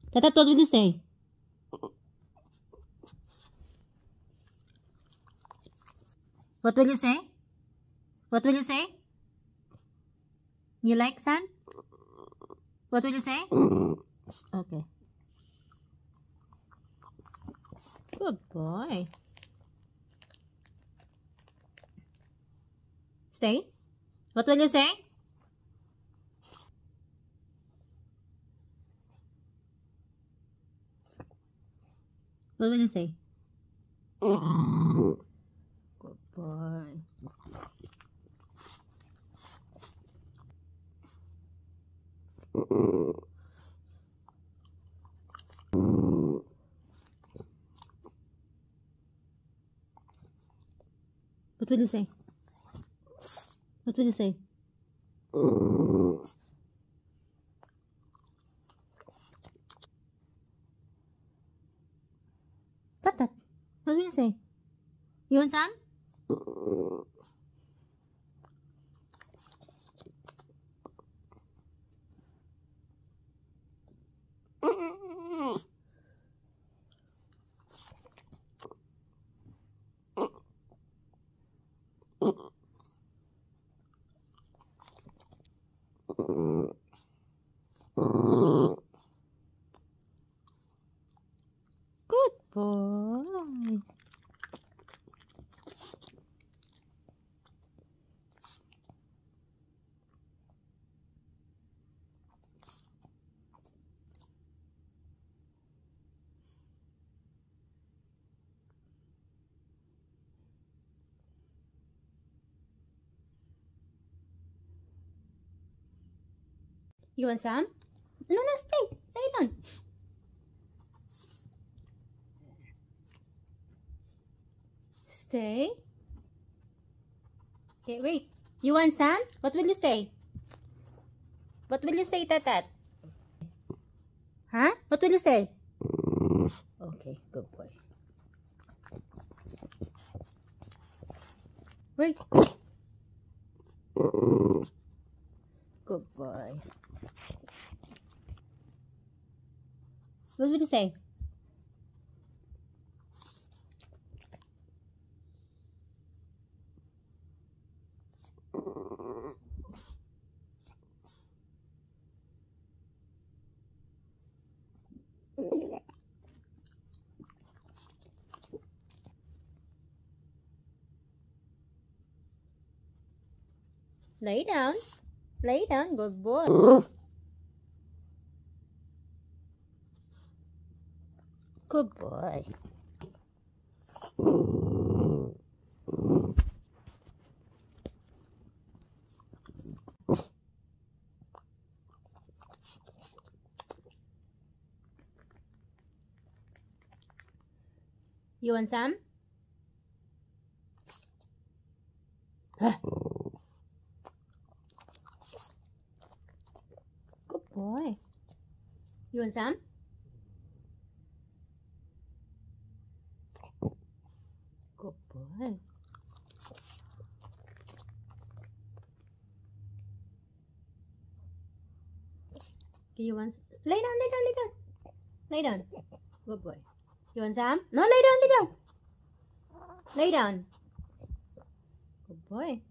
Tatat, what will you say? What will you say? What will you say? You like sand? What will you say? Okay. Good boy. Stay. What will you say? What will you say? Good boy. What will you say? What will you say? Tatat, what will you say? You want some? Good boy. You want some? No, stay. Lay down. Stay. Okay, wait. You want some? What will you say? What will you say, Tatat? Huh? What will you say? Okay, good boy. Wait. Good boy. What will you say? Lay down. Lay down. Good boy. Good boy. You want some? Good boy. You want some? Good boy. Okay, you want? Lay down, lay down, lay down. Lay down. Good boy. You want some? No, lay down, lay down. Lay down. Good boy.